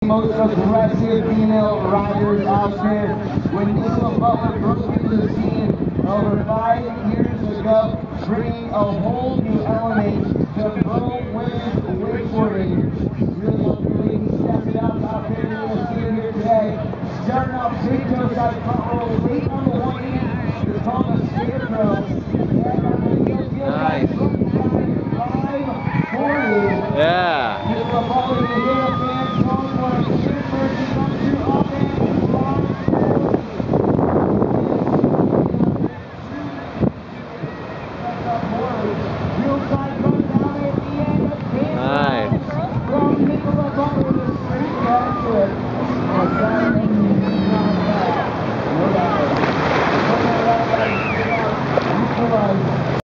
Most aggressive female riders out there. When Nicola Butler broke into the scene over 5 years ago, bringing a whole new element to pro women's wakeboarding. Really hope you ladies step it up out there. You're going to see it here today. Starting off big toe side front roll, late on the 180. It's called a scarecrow. And on the heel Nice. side, front side 540. Yeah. Nicola Butler